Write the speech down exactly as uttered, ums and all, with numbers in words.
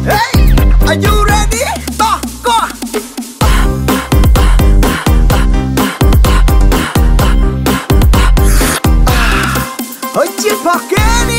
Hey, are you ready? Ta, go. Hoy pakai ni.